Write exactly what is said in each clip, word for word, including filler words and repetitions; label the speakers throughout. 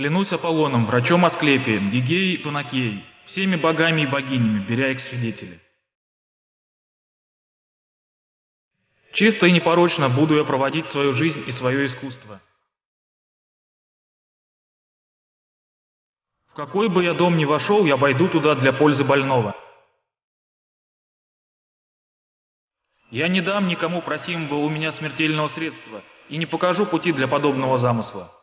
Speaker 1: Клянусь Аполлоном, врачом Асклепием, Гигеей и Панакеей, всеми богами и богинями, беря их свидетели. Чисто и непорочно буду я проводить свою жизнь и свое искусство. В какой бы я дом ни вошел, я войду туда для пользы больного. Я не дам никому просимого у меня смертельного средства и не покажу пути для подобного замысла.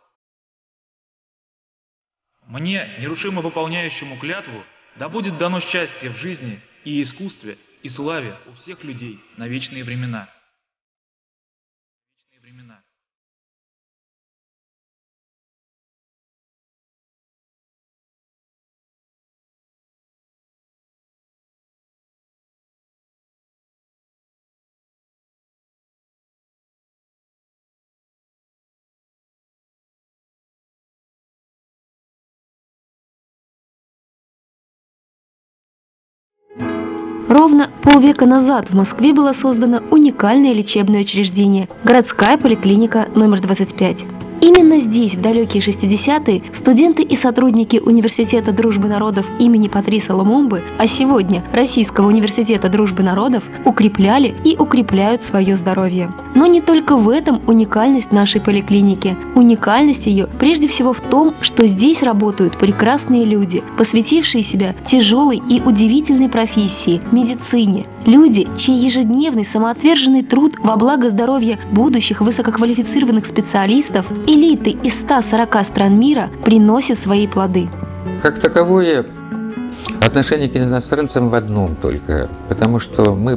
Speaker 1: Мне, нерушимо выполняющему клятву, да будет дано счастье в жизни и искусстве, и славе у всех людей на вечные времена. Вечные времена.
Speaker 2: Ровно полвека назад в Москве было создано уникальное лечебное учреждение – городская поликлиника номер двадцать пять. Именно здесь, в далекие шестидесятые, студенты и сотрудники Университета дружбы народов имени Патриса Лумумбы, а сегодня Российского университета дружбы народов, укрепляли и укрепляют свое здоровье. Но не только в этом уникальность нашей поликлиники. Уникальность ее прежде всего в том, что здесь работают прекрасные люди, посвятившие себя тяжелой и удивительной профессии – медицине. Люди, чей ежедневный самоотверженный труд во благо здоровья будущих высококвалифицированных специалистов элиты из ста сорока стран мира приносит свои плоды.
Speaker 3: Как таковое, отношение к иностранцам в одном только, потому что мы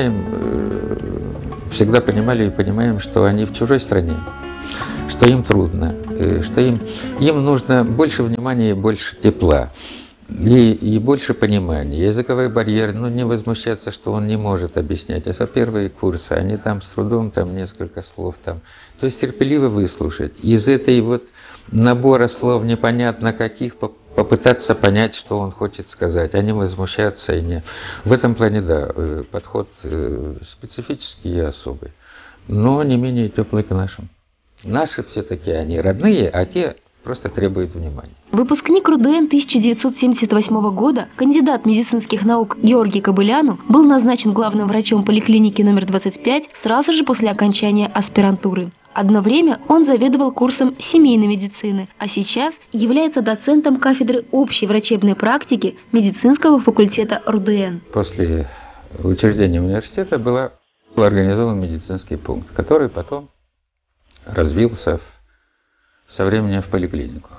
Speaker 3: понимаем, всегда понимали и понимаем, что они в чужой стране, что им трудно, что им, им нужно больше внимания и больше тепла. И, и больше понимания. Языковой барьер, ну не возмущаться, что он не может объяснять. Это первые курсы, они там с трудом, там несколько слов там. То есть терпеливо выслушать. Из этой вот набора слов непонятно каких попытаться понять, что он хочет сказать, а не возмущаться. И не... В этом плане, да, подход специфический и особый, но не менее теплый к нашим. Наши все-таки они родные, а те просто требуют внимания.
Speaker 2: Выпускник РУДН тысяча девятьсот семьдесят восьмого года, кандидат медицинских наук Георгий Кобыляну, был назначен главным врачом поликлиники номер двадцать пять сразу же после окончания аспирантуры. Одно время он заведовал курсом семейной медицины, а сейчас является доцентом кафедры общей врачебной практики медицинского факультета РУДН.
Speaker 3: После учреждения университета была, был организован медицинский пункт, который потом развился в со временем в поликлинику.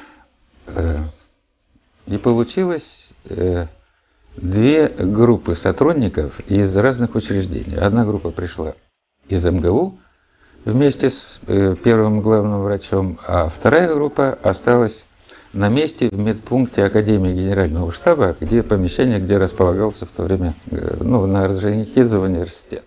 Speaker 3: И получилось две группы сотрудников из разных учреждений. Одна группа пришла из МГУ вместе с первым главным врачом, а вторая группа осталась на месте в медпункте Академии Генерального штаба, где помещение, где располагался в то время, ну, на Орджоникидзе университет.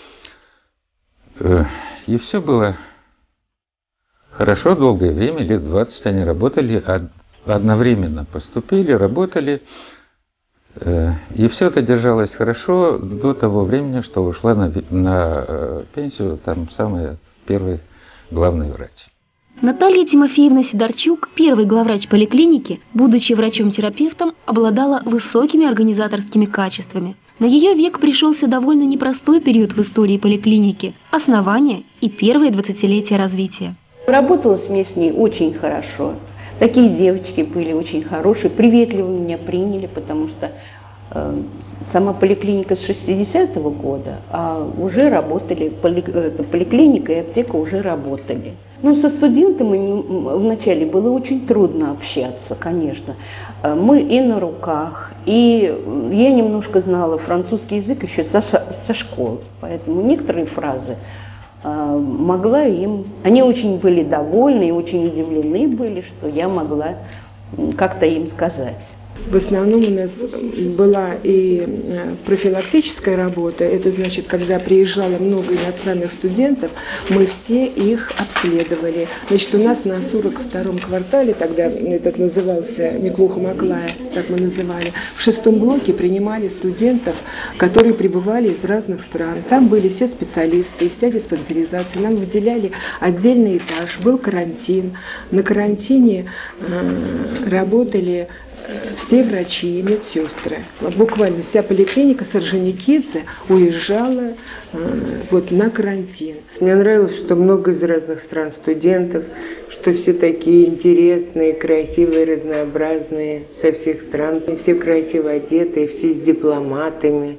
Speaker 3: И все было хорошо, долгое время, лет двадцать они работали, одновременно поступили, работали, и все это держалось хорошо до того времени, что ушла на, на пенсию там самый первый главный врач.
Speaker 2: Наталья Тимофеевна Сидорчук, первый главврач поликлиники, будучи врачом-терапевтом, обладала высокими организаторскими качествами. На ее век пришелся довольно непростой период в истории поликлиники – основание и первое двадцатилетие развития.
Speaker 4: Работалось мне с ней очень хорошо. Такие девочки были очень хорошие, приветливо меня приняли, потому что э, сама поликлиника с шестидесятого года, а уже работали, поли, э, поликлиника и аптека уже работали. Ну, со студентами вначале было очень трудно общаться, конечно. Мы и на руках, и я немножко знала французский язык еще со, со школы, поэтому некоторые фразы могла им, они очень были довольны и очень удивлены были, что я могла как-то им сказать.
Speaker 5: В основном у нас была и профилактическая работа, это значит, когда приезжало много иностранных студентов, мы все их обследовали. Значит, у нас на сорок втором квартале, тогда этот назывался Миклуха-Маклая, так мы называли, в шестом блоке принимали студентов, которые прибывали из разных стран. Там были все специалисты, вся диспансеризация. Нам выделяли отдельный этаж, был карантин. На карантине э, работали все врачи и медсестры. Буквально вся поликлиника Сорженикидзе уезжала э, вот на карантин.
Speaker 6: Мне нравилось, что много из разных стран студентов, что все такие интересные, красивые, разнообразные со всех стран. И все красиво одетые, все с дипломатами.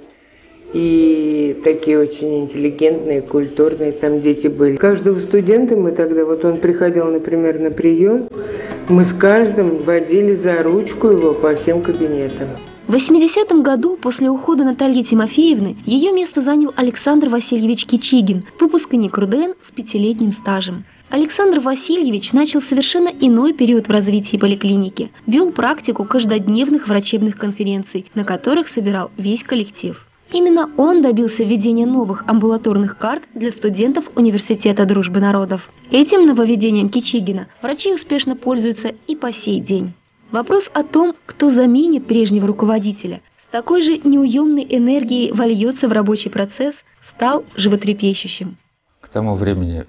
Speaker 6: И такие очень интеллигентные, культурные там дети были. Каждого студента мы тогда, вот он приходил, например, на прием, мы с каждым водили за ручку его по всем кабинетам.
Speaker 2: В восьмидесятом году, после ухода Натальи Тимофеевны, ее место занял Александр Васильевич Кичигин, выпускник РУДН с пятилетним стажем. Александр Васильевич начал совершенно иной период в развитии поликлиники. Вел практику каждодневных врачебных конференций, на которых собирал весь коллектив. Именно он добился введения новых амбулаторных карт для студентов Университета Дружбы Народов. Этим нововведением Кичигина врачи успешно пользуются и по сей день. Вопрос о том, кто заменит прежнего руководителя, с такой же неуемной энергией вольется в рабочий процесс, стал животрепещущим.
Speaker 3: К тому времени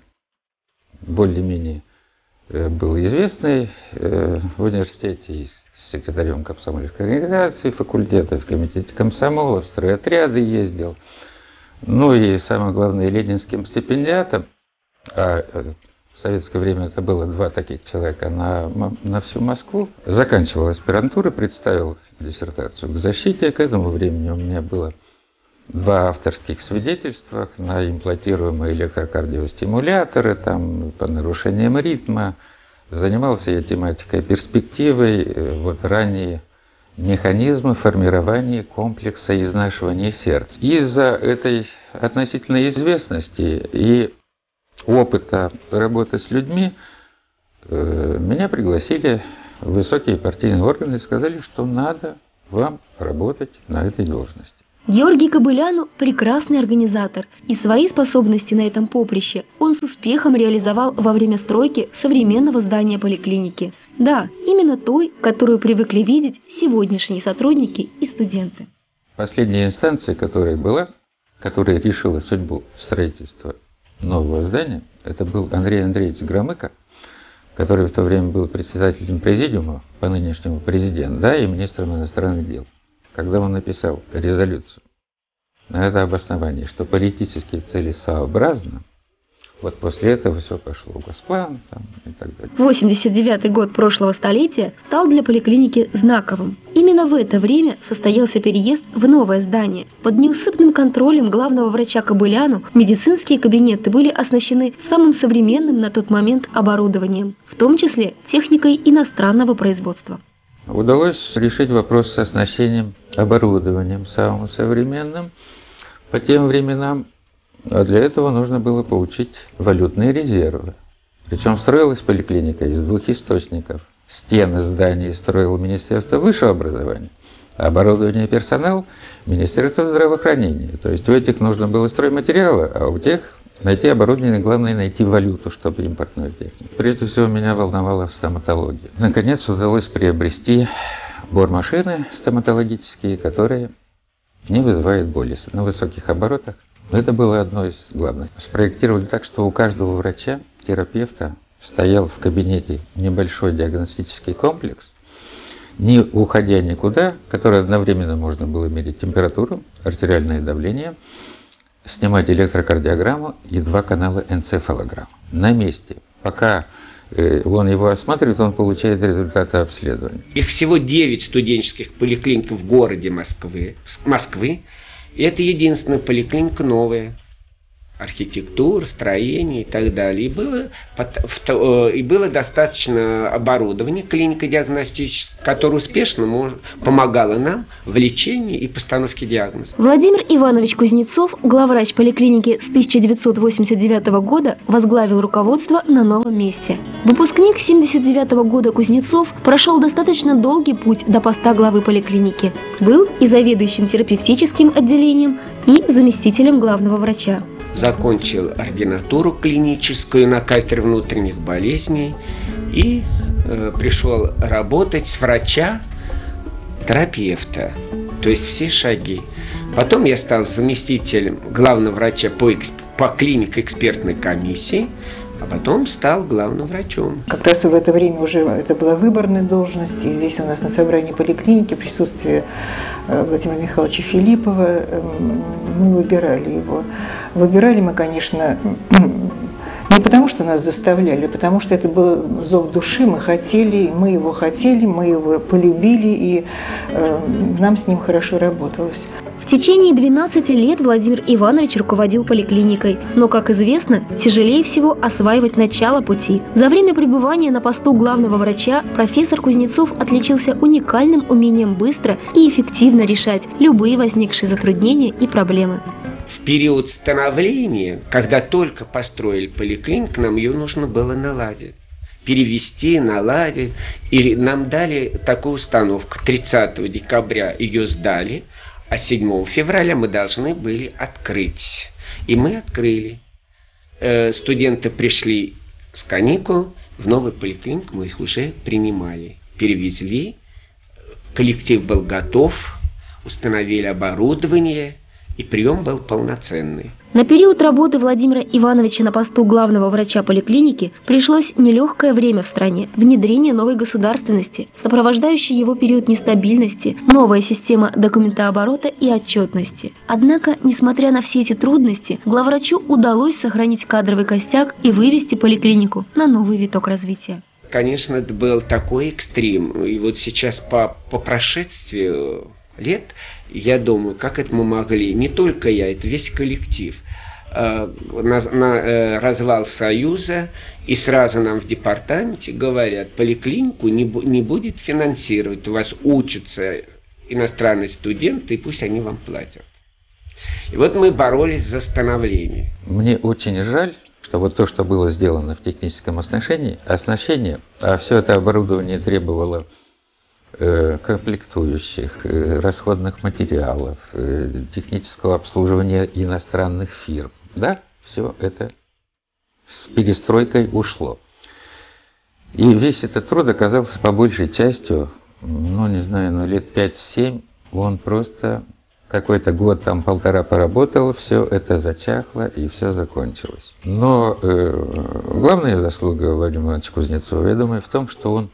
Speaker 3: более-менее был известный в университете, и секретарем комсомольской организации, факультета, в комитете комсомола, в стройотряды ездил. Ну и самое главное, ленинским стипендиатом, а в советское время это было два таких человека на, на всю Москву. Заканчивал аспирантуру, представил диссертацию к защите. К этому времени у меня было два авторских свидетельства на имплантируемые электрокардиостимуляторы, там, по нарушениям ритма. Занимался я тематикой перспективой, вот ранние механизмы формирования комплекса изнашивания сердца. Из-за этой относительной известности и опыта работы с людьми э, меня пригласили в высокие партийные органы и сказали, что надо вам работать на этой должности.
Speaker 2: Георгий Кобыляну – прекрасный организатор, и свои способности на этом поприще он с успехом реализовал во время стройки современного здания поликлиники. Да, именно той, которую привыкли видеть сегодняшние сотрудники и студенты.
Speaker 3: Последняя инстанция, которая была, которая решила судьбу строительства нового здания, это был Андрей Андреевич Громыко, который в то время был председателем президиума, по нынешнему президенту, да, и министром иностранных дел. Когда он написал резолюцию на это обоснование, что политические цели сообразны, вот после этого все пошло в Госплан там, и так далее.
Speaker 2: восемьдесят девятый год прошлого столетия стал для поликлиники знаковым. Именно в это время состоялся переезд в новое здание. Под неусыпным контролем главного врача Кобыляну медицинские кабинеты были оснащены самым современным на тот момент оборудованием, в том числе техникой иностранного производства.
Speaker 3: Удалось решить вопрос с оснащением оборудованием самым современным по тем временам, а для этого нужно было получить валютные резервы. Причем строилась поликлиника из двух источников. Стены зданий строило Министерство высшего образования, а оборудование и персонал – Министерство здравоохранения. То есть у этих нужно было стройматериалы, а у тех найти оборудование, главное найти валюту, чтобы импортную технику. Прежде всего меня волновала стоматология. Наконец удалось приобрести бормашины стоматологические, которые не вызывают боли на высоких оборотах. Это было одно из главных. Спроектировали так, что у каждого врача, терапевта, стоял в кабинете небольшой диагностический комплекс, не уходя никуда, который одновременно можно было мерить температуру, артериальное давление, снимать электрокардиограмму и два канала энцефалограммы на месте. Пока э, он его осматривает, он получает результаты обследования.
Speaker 7: Их всего девять студенческих поликлиник в городе Москвы. Москвы. И это единственная поликлиника новая. архитектуры, строения и так далее. И было, и было достаточно оборудования клинико-диагностического, которое успешно мож, помогало нам в лечении и постановке диагноза.
Speaker 2: Владимир Иванович Кузнецов, главврач поликлиники с тысяча девятьсот восемьдесят девятого года, возглавил руководство на новом месте. Выпускник семьдесят девятого года Кузнецов прошел достаточно долгий путь до поста главы поликлиники. Был и заведующим терапевтическим отделением, и заместителем главного врача.
Speaker 7: Закончил ординатуру клиническую на кафедре внутренних болезней и э, пришел работать с врача-терапевта, то есть все шаги. Потом я стал заместителем главного врача по, эксп... по клинико-экспертной комиссии, а потом стал главным врачом.
Speaker 8: Как раз в это время уже это была выборная должность, и здесь у нас на собрании поликлиники в присутствии Владимира Михайловича Филиппова мы выбирали его. Выбирали мы, конечно, не потому, что нас заставляли, а потому что это был зов души, мы хотели, мы его хотели, мы его полюбили, и э, нам с ним хорошо работалось.
Speaker 2: В течение двенадцати лет Владимир Иванович руководил поликлиникой, но, как известно, тяжелее всего осваивать начало пути. За время пребывания на посту главного врача профессор Кузнецов отличился уникальным умением быстро и эффективно решать любые возникшие затруднения и проблемы.
Speaker 7: В период становления, когда только построили поликлинику, нам ее нужно было наладить. Перевести, наладить. И нам дали такую установку. тридцатого декабря ее сдали, а седьмого февраля мы должны были открыть. И мы открыли. Э, студенты пришли с каникул, в новую поликлинику мы их уже принимали. Перевезли, коллектив был готов, установили оборудование, и прием был полноценный.
Speaker 2: На период работы Владимира Ивановича на посту главного врача поликлиники пришлось нелегкое время в стране, внедрение новой государственности, сопровождающий его период нестабильности, новая система документооборота и отчетности. Однако, несмотря на все эти трудности, главврачу удалось сохранить кадровый костяк и вывести поликлинику на новый виток развития.
Speaker 7: Конечно, это был такой экстрим, и вот сейчас по, по прошествию лет, я думаю, как это мы могли, не только я, это весь коллектив, э, на, на э, развал Союза, и сразу нам в департаменте говорят, поликлинику не, не будет финансировать, у вас учатся иностранные студенты, и пусть они вам платят. И вот мы боролись за становление.
Speaker 3: Мне очень жаль, что вот то, что было сделано в техническом оснащении, оснащении, а все это оборудование требовало комплектующих, расходных материалов, технического обслуживания иностранных фирм. Да, все это с перестройкой ушло. И весь этот труд оказался по большей частью, ну не знаю, ну лет пять-семь, он просто какой-то год, там полтора поработал, все это зачахло и все закончилось. Но э, главная заслуга Владимира Ивановича Кузнецова, я думаю, в том, что он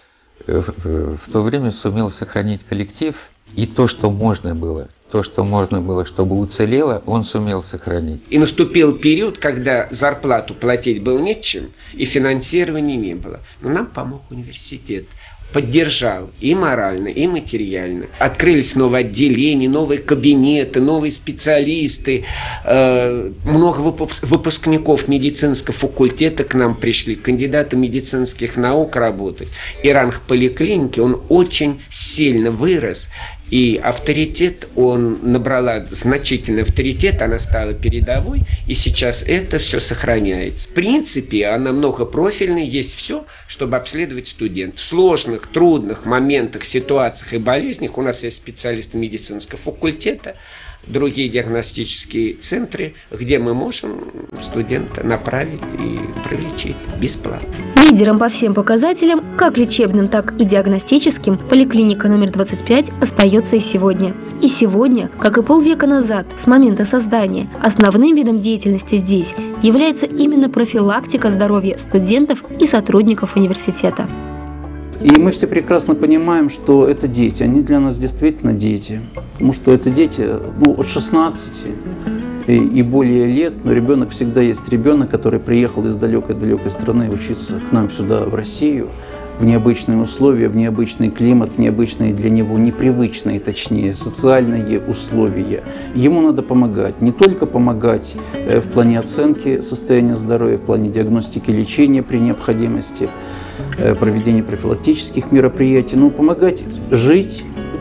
Speaker 3: в то время сумел сохранить коллектив, и то, что можно было, то, что можно было, чтобы уцелело, он сумел сохранить.
Speaker 7: И наступил период, когда зарплату платить было нечем, и финансирования не было. Но нам помог университет. Поддержал и морально, и материально. Открылись новые отделения, новые кабинеты, новые специалисты. Э, много выпускников медицинского факультета к нам пришли, кандидаты медицинских наук работать. И ранг поликлиники, он очень сильно вырос. И авторитет, он набрала значительный авторитет, она стала передовой, и сейчас это все сохраняется. В принципе, она многопрофильная, есть все, чтобы обследовать студентов. В сложных, трудных моментах, ситуациях и болезнях у нас есть специалисты медицинского факультета, другие диагностические центры, где мы можем студента направить и пролечить бесплатно.
Speaker 2: Лидером по всем показателям, как лечебным, так и диагностическим, поликлиника номер двадцать пять остается и сегодня. И сегодня, как и полвека назад, с момента создания, основным видом деятельности здесь является именно профилактика здоровья студентов и сотрудников университета.
Speaker 9: И мы все прекрасно понимаем, что это дети, они для нас действительно дети. Потому что это дети, ну, от шестнадцати и, и более лет, но ребенок всегда есть ребенок, который приехал из далекой-далекой страны учиться к нам сюда, в Россию. в необычные условия, в необычный климат, в необычные для него, непривычные, точнее, социальные условия. Ему надо помогать, не только помогать в плане оценки состояния здоровья, в плане диагностики, лечения при необходимости, проведения профилактических мероприятий, но помогать жить,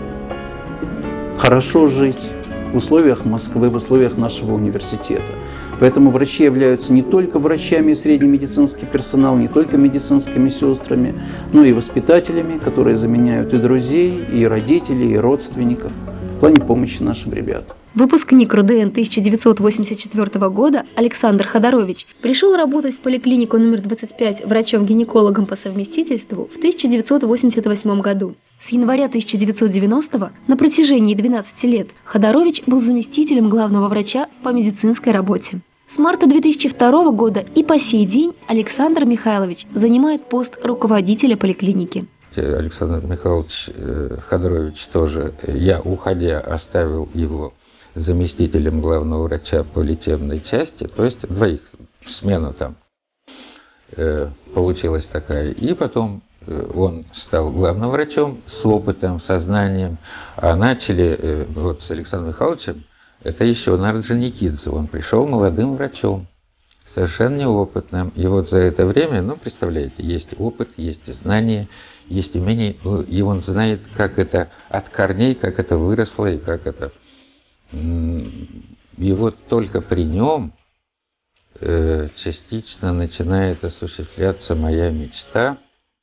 Speaker 9: хорошо жить в условиях Москвы, в условиях нашего университета. Поэтому врачи являются не только врачами и средний медицинский персонал, не только медицинскими сестрами, но и воспитателями, которые заменяют и друзей, и родителей, и родственников в плане помощи нашим ребятам.
Speaker 2: Выпускник РУДН тысяча девятьсот восемьдесят четвёртого года Александр Ходорович пришел работать в поликлинику номер двадцать пять врачом-гинекологом по совместительству в тысяча девятьсот восемьдесят восьмом году. С января тысяча девятьсот девяностого на протяжении двенадцати лет Ходорович был заместителем главного врача по медицинской работе. С марта две тысячи второго года и по сей день Александр Михайлович занимает пост руководителя поликлиники.
Speaker 3: Александр Михайлович Ходорович тоже, я уходя оставил его заместителем главного врача по лечебной части, то есть двоих смену там э, получилась такая. И потом э, он стал главным врачом с опытом, со знанием. А начали э, вот с Александром Михайловичем, это еще Нарджоникидзе. Он пришел молодым врачом, совершенно неопытным. И вот за это время, ну, представляете, есть опыт, есть знания, есть умение, и он знает, как это от корней, как это выросло и как это... И вот только при нем э, частично начинает осуществляться моя мечта,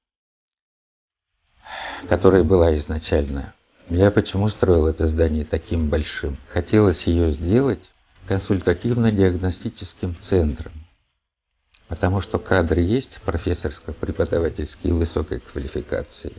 Speaker 3: которая была изначально. Я почему строил это здание таким большим? Хотелось ее сделать консультативно-диагностическим центром, потому что кадры есть профессорско-преподавательские высокой квалификации.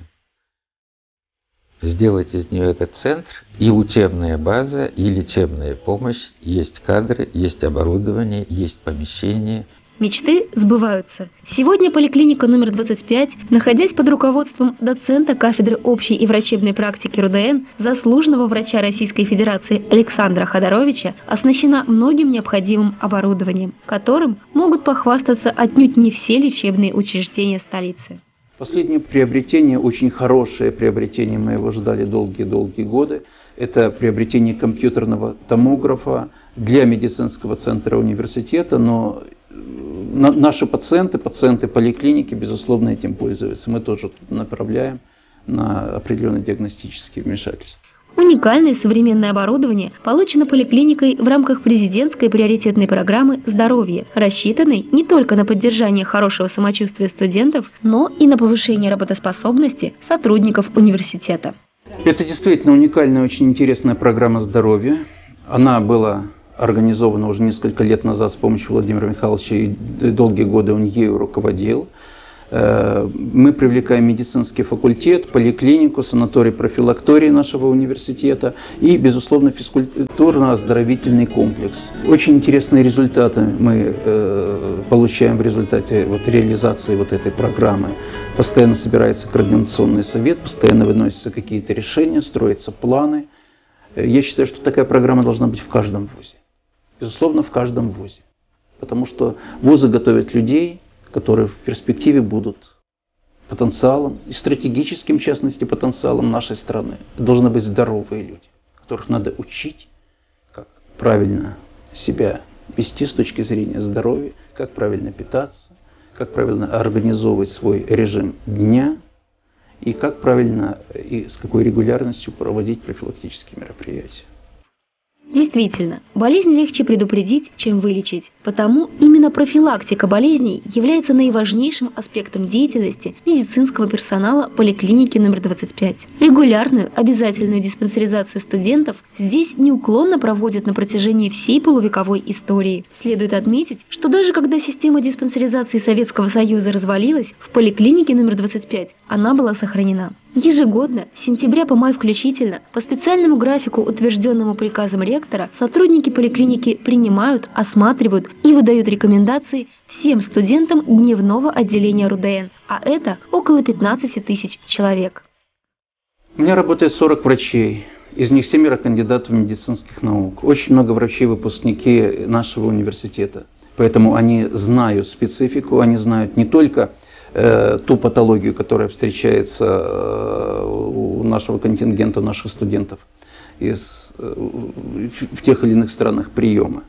Speaker 3: Сделать из нее этот центр, и учебная база, и лечебная помощь, есть кадры, есть оборудование, есть помещение.
Speaker 2: Мечты сбываются. Сегодня поликлиника номер двадцать пять, находясь под руководством доцента кафедры общей и врачебной практики РУДН, заслуженного врача Российской Федерации Александра Ходоровича, оснащена многим необходимым оборудованием, которым могут похвастаться отнюдь не все лечебные учреждения столицы.
Speaker 9: Последнее приобретение, очень хорошее приобретение, мы его ждали долгие-долгие годы, это приобретение компьютерного томографа для медицинского центра университета, но наши пациенты, пациенты поликлиники, безусловно, этим пользуются. Мы тоже направляем на определенные диагностические вмешательства.
Speaker 2: Уникальное современное оборудование получено поликлиникой в рамках президентской приоритетной программы «Здоровье», рассчитанной не только на поддержание хорошего самочувствия студентов, но и на повышение работоспособности сотрудников университета.
Speaker 9: Это действительно уникальная, очень интересная программа здоровья. Она была организована уже несколько лет назад с помощью Владимира Михайловича, и долгие годы он ею руководил. Мы привлекаем медицинский факультет, поликлинику, санаторий-профилакторий нашего университета и, безусловно, физкультурно-оздоровительный комплекс. Очень интересные результаты мы э, получаем в результате вот, реализации вот этой программы. Постоянно собирается координационный совет, постоянно выносятся какие-то решения, строятся планы. Я считаю, что такая программа должна быть в каждом вузе. Безусловно, в каждом вузе. Потому что вузы готовят людей, которые в перспективе будут потенциалом, и стратегическим, в частности, потенциалом нашей страны. Это должны быть здоровые люди, которых надо учить, как правильно себя вести с точки зрения здоровья, как правильно питаться, как правильно организовывать свой режим дня, и как правильно и с какой регулярностью проводить профилактические мероприятия.
Speaker 2: Действительно, болезнь легче предупредить, чем вылечить. Потому именно профилактика болезней является наиважнейшим аспектом деятельности медицинского персонала поликлиники номер двадцать пять. Регулярную обязательную диспансеризацию студентов здесь неуклонно проводят на протяжении всей полувековой истории. Следует отметить, что даже когда система диспансеризации Советского Союза развалилась, в поликлинике номер двадцать пять она была сохранена. Ежегодно, с сентября по май включительно, по специальному графику, утвержденному приказом ректора, сотрудники поликлиники принимают, осматривают и выдают рекомендации всем студентам дневного отделения РУДН, а это около пятнадцати тысяч человек.
Speaker 9: У меня работает сорок врачей, из них семеро кандидатов медицинских наук. Очень много врачей, выпускники нашего университета. Поэтому они знают специфику, они знают не только э, ту патологию, которая встречается э, у нашего контингента, у наших студентов из, э, в, в тех или иных странах приема.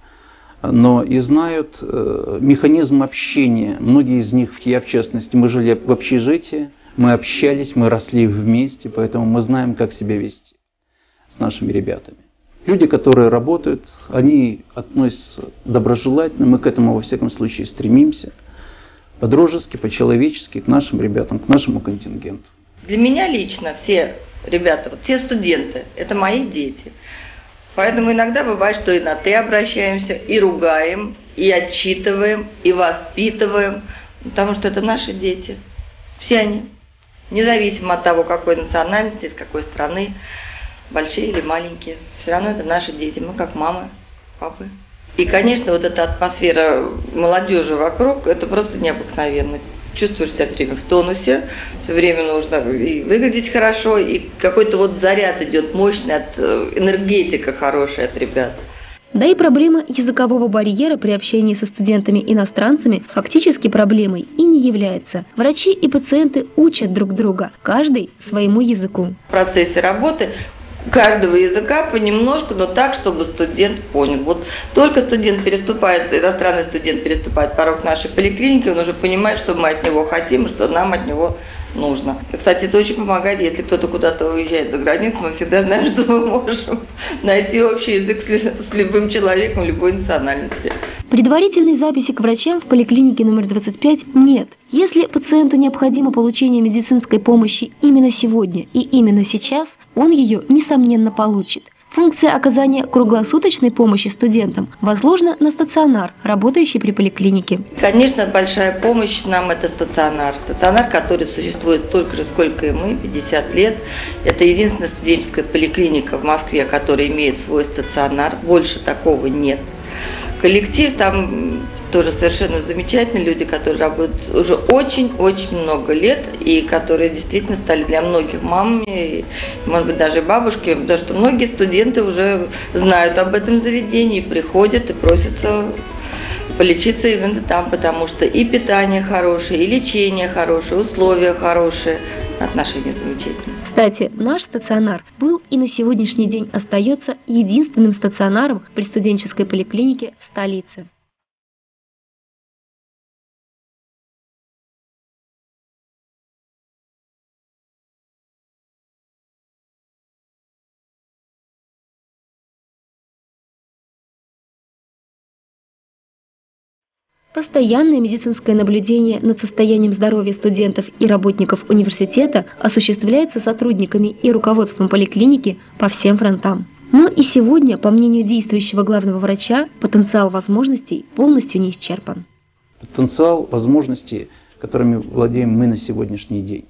Speaker 9: Но и знают э, механизм общения. Многие из них, я в частности, мы жили в общежитии, мы общались, мы росли вместе, поэтому мы знаем, как себя вести с нашими ребятами. Люди, которые работают, они относятся доброжелательно, мы к этому во всяком случае стремимся, по-дружески, по-человечески, к нашим ребятам, к нашему контингенту.
Speaker 10: Для меня лично все ребята, вот все студенты, это мои дети. Поэтому иногда бывает, что и на «ты» обращаемся, и ругаем, и отчитываем, и воспитываем, потому что это наши дети. Все они, независимо от того, какой национальности, из какой страны, большие или маленькие. Все равно это наши дети, мы как мамы, папы. И, конечно, вот эта атмосфера молодежи вокруг, это просто необыкновенно. Чувствуешь себя все время в тонусе, все время нужно и выглядеть хорошо, и какой-то вот заряд идет мощный, от энергетика хорошая от ребят.
Speaker 2: Да и проблема языкового барьера при общении со студентами-иностранцами фактически проблемой и не является. Врачи и пациенты учат друг друга, каждый своему языку.
Speaker 10: В процессе работы каждого языка понемножку, но так, чтобы студент понял. Вот только студент переступает, иностранный студент переступает порог нашей поликлиники, он уже понимает, что мы от него хотим и что нам от него нужно. И, кстати, это очень помогает, если кто-то куда-то уезжает за границу, мы всегда знаем, что мы можем найти общий язык с любым человеком любой национальности.
Speaker 2: Предварительной записи к врачам в поликлинике номер двадцать пять нет. Если пациенту необходимо получение медицинской помощи именно сегодня и именно сейчас, он ее, несомненно, получит. Функция оказания круглосуточной помощи студентам возложена на стационар, работающий при поликлинике.
Speaker 10: Конечно, большая помощь нам – это стационар. Стационар, который существует столько же, сколько и мы, пятьдесят лет. Это единственная студенческая поликлиника в Москве, которая имеет свой стационар. Больше такого нет. Коллектив там тоже совершенно замечательные люди, которые работают уже очень-очень много лет и которые действительно стали для многих мамами, и, может быть, даже бабушки, потому что многие студенты уже знают об этом заведении, приходят и просятся полечиться именно там, потому что и питание хорошее, и лечение хорошее, условия хорошие, отношения замечательные.
Speaker 2: Кстати, наш стационар был и на сегодняшний день остается единственным стационаром при студенческой поликлинике в столице. Постоянное медицинское наблюдение над состоянием здоровья студентов и работников университета осуществляется сотрудниками и руководством поликлиники по всем фронтам. Но и сегодня, по мнению действующего главного врача, потенциал возможностей полностью не исчерпан.
Speaker 9: Потенциал возможностей, которыми владеем мы на сегодняшний день.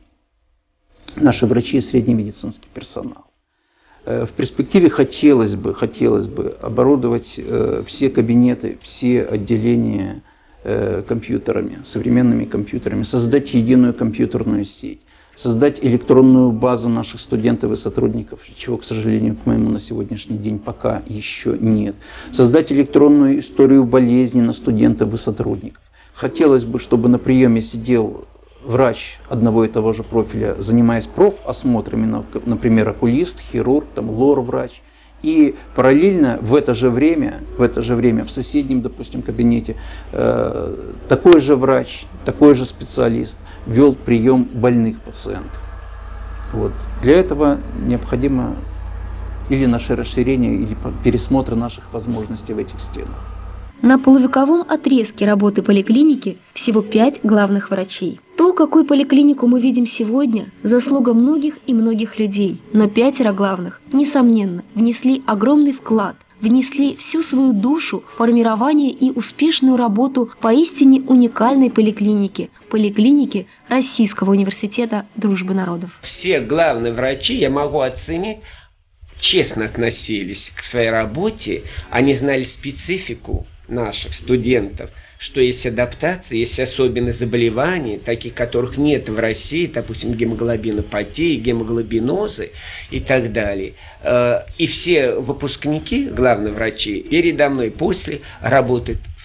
Speaker 9: Наши врачи и средний медицинский персонал. В перспективе хотелось бы, хотелось бы оборудовать все кабинеты, все отделения компьютерами, современными компьютерами, создать единую компьютерную сеть, создать электронную базу наших студентов и сотрудников, чего, к сожалению, к моему на сегодняшний день пока еще нет. Создать электронную историю болезни на студентов и сотрудников. Хотелось бы, чтобы на приеме сидел врач одного и того же профиля, занимаясь профосмотрами, например, окулист, хирург, там, лор-врач, и параллельно в это же время, в это же время в соседнем, допустим, кабинете э, такой же врач, такой же специалист вел прием больных пациентов. Вот. Для этого необходимо или наше расширение, или пересмотр наших возможностей в этих стенах.
Speaker 2: На полувековом отрезке работы поликлиники всего пять главных врачей. То, какую поликлинику мы видим сегодня, заслуга многих и многих людей. Но пятеро главных, несомненно, внесли огромный вклад, внесли всю свою душу в формирование и успешную работу поистине уникальной поликлиники, поликлиники Российского университета дружбы народов.
Speaker 7: Все главные врачи, я могу оценить, честно относились к своей работе, они знали специфику наших студентов, что есть адаптация, есть особенные заболевания, таких которых нет в России, допустим, гемоглобинопатии, гемоглобинозы и так далее. И все выпускники, главные врачи, передо мной, после, работают в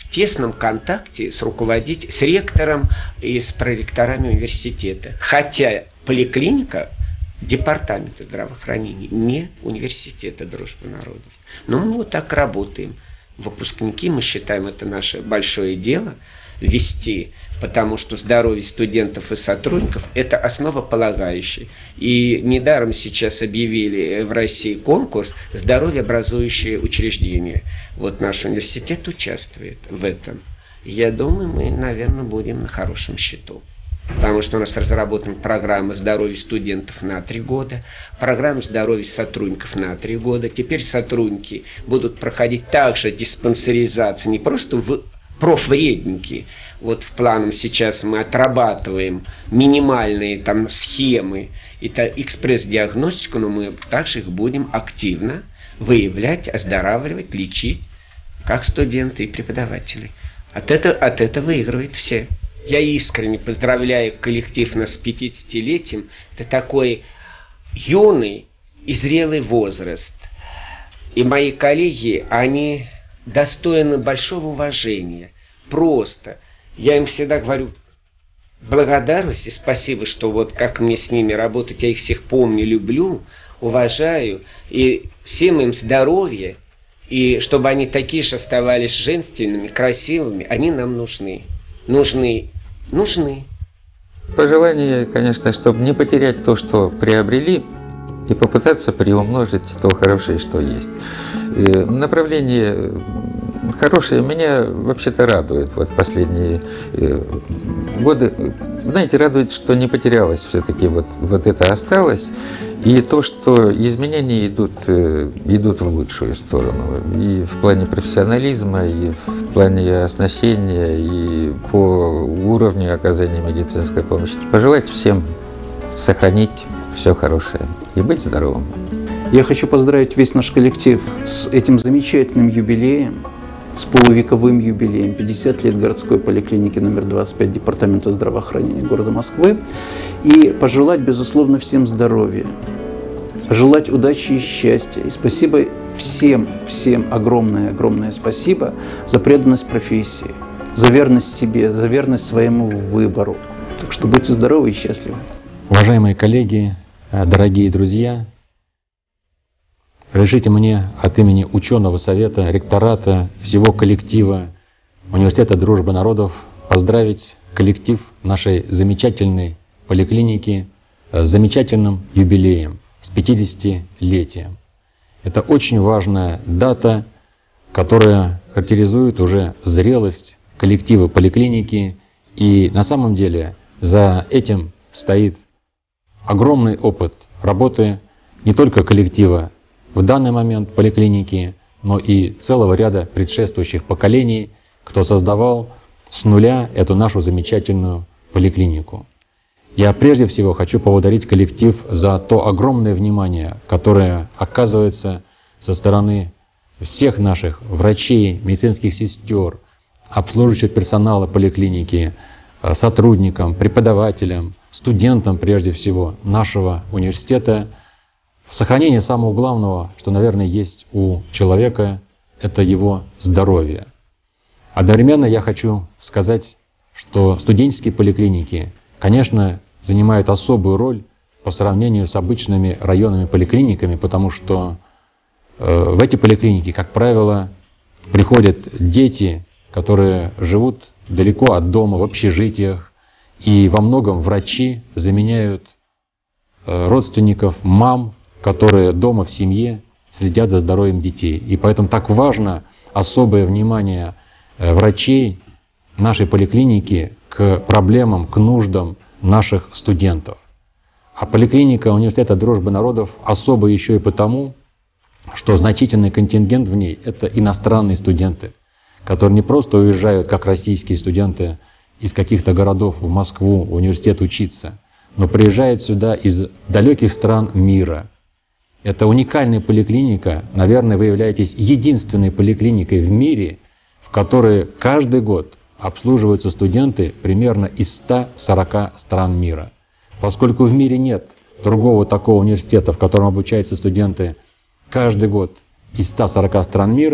Speaker 7: в тесном контакте с руководителем, с ректором и с проректорами университета. Хотя поликлиника департамента здравоохранения, не университета Дружбы народов. Но мы вот так работаем. Выпускники, мы считаем, это наше большое дело вести, потому что здоровье студентов и сотрудников – это основополагающее. И недаром сейчас объявили в России конкурс «Здоровьеобразующие учреждения». Вот наш университет участвует в этом. Я думаю, мы, наверное, будем на хорошем счету. Потому что у нас разработана программа здоровья студентов на три года, программа здоровья сотрудников на три года. Теперь сотрудники будут проходить также диспансеризацию, не просто в профвредники. Вот в планом сейчас мы отрабатываем минимальные там схемы, это экспресс-диагностику, но мы также их будем активно выявлять, оздоравливать, лечить, как студенты и преподаватели. От этого, от этого выигрывают все. Я искренне поздравляю коллектив нас с пятидесятилетием. Это такой юный и зрелый возраст. И мои коллеги, они достойны большого уважения. Просто. Я им всегда говорю благодарность и спасибо, что вот как мне с ними работать. Я их всех помню, люблю, уважаю. И всем им здоровья. И чтобы они такие же оставались женственными, красивыми, они нам нужны. Нужны. Нужны.
Speaker 3: Пожелание, конечно, чтобы не потерять то, что приобрели, и попытаться приумножить то хорошее, что есть. И направление хорошее меня вообще-то радует. Вот последние годы, знаете, радует, что не потерялось все-таки, вот, вот это осталось. И то, что изменения идут, идут в лучшую сторону. И в плане профессионализма, и в плане оснащения, и по уровню оказания медицинской помощи. Пожелать всем сохранить все хорошее и быть здоровым.
Speaker 9: Я хочу поздравить весь наш коллектив с этим замечательным юбилеем, с полувековым юбилеем, пятьдесят лет городской поликлиники номер двадцать пять Департамента здравоохранения города Москвы, и пожелать, безусловно, всем здоровья, желать удачи и счастья. И спасибо всем, всем огромное-огромное спасибо за преданность профессии, за верность себе, за верность своему выбору. Так что будьте здоровы и счастливы.
Speaker 11: Уважаемые коллеги, дорогие друзья, разрешите мне от имени ученого совета, ректората, всего коллектива Университета Дружбы народов поздравить коллектив нашей замечательной поликлиники с замечательным юбилеем, с пятидесятилетием. Это очень важная дата, которая характеризует уже зрелость коллектива поликлиники, и на самом деле за этим стоит огромный опыт работы не только коллектива в данный момент поликлиники, но и целого ряда предшествующих поколений, кто создавал с нуля эту нашу замечательную поликлинику. Я прежде всего хочу поблагодарить коллектив за то огромное внимание, которое оказывается со стороны всех наших врачей, медицинских сестер, обслуживающего персонала поликлиники, сотрудникам, преподавателям, студентам прежде всего нашего университета. Сохранение самого главного, что, наверное, есть у человека, это его здоровье. Одновременно я хочу сказать, что студенческие поликлиники, конечно, занимают особую роль по сравнению с обычными районными поликлиниками, потому что э, в эти поликлиники, как правило, приходят дети, которые живут далеко от дома, в общежитиях, и во многом врачи заменяют э, родственников, мам, которые дома в семье следят за здоровьем детей. И поэтому так важно особое внимание врачей нашей поликлиники к проблемам, к нуждам наших студентов. А поликлиника Университета Дружбы народов особо еще и потому, что значительный контингент в ней – это иностранные студенты, которые не просто уезжают, как российские студенты, из каких-то городов в Москву, в университет учиться, но приезжают сюда из далеких стран мира. Это уникальная поликлиника, наверное, вы являетесь единственной поликлиникой в мире, в которой каждый год обслуживаются студенты примерно из ста сорока стран мира. Поскольку в мире нет другого такого университета, в котором обучаются студенты каждый год из ста сорока стран мира,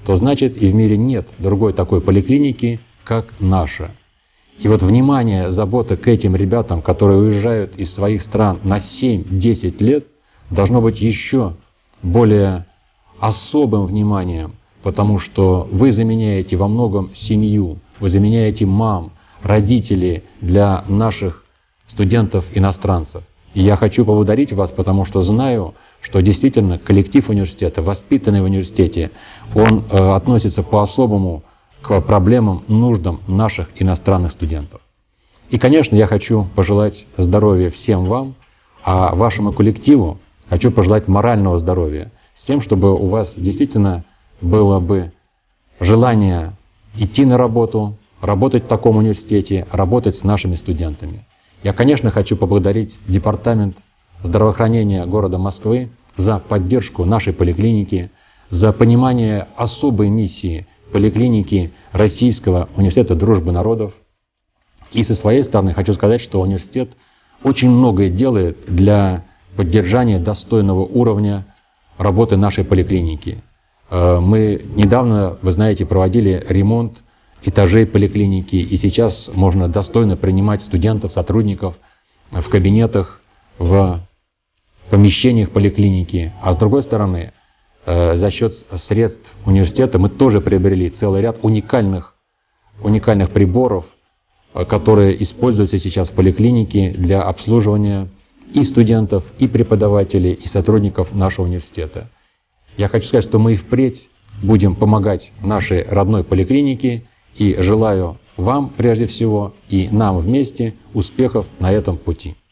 Speaker 11: то значит и в мире нет другой такой поликлиники, как наша. И вот внимание, забота к этим ребятам, которые уезжают из своих стран на семь-десять лет, должно быть еще более особым вниманием, потому что вы заменяете во многом семью, вы заменяете мам, родителей для наших студентов-иностранцев. И я хочу поблагодарить вас, потому что знаю, что действительно коллектив университета, воспитанный в университете, он э, относится по-особому к проблемам, нуждам наших иностранных студентов. И, конечно, я хочу пожелать здоровья всем вам, а вашему коллективу хочу пожелать морального здоровья, с тем, чтобы у вас действительно было бы желание идти на работу, работать в таком университете, работать с нашими студентами. Я, конечно, хочу поблагодарить Департамент здравоохранения города Москвы за поддержку нашей поликлиники, за понимание особой миссии поликлиники Российского университета дружбы народов. И со своей стороны хочу сказать, что университет очень многое делает для поддержания достойного уровня работы нашей поликлиники. Мы недавно, вы знаете, проводили ремонт этажей поликлиники, и сейчас можно достойно принимать студентов, сотрудников в кабинетах, в помещениях поликлиники. А с другой стороны, за счет средств университета мы тоже приобрели целый ряд уникальных, уникальных приборов, которые используются сейчас в поликлинике для обслуживания и студентов, и преподавателей, и сотрудников нашего университета. Я хочу сказать, что мы и впредь будем помогать нашей родной поликлинике, и желаю вам прежде всего и нам вместе успехов на этом пути.